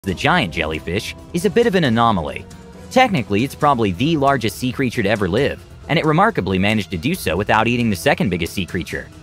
The giant jellyfish is a bit of an anomaly. Technically, it's probably the largest sea creature to ever live, and it remarkably managed to do so without eating the second biggest sea creature.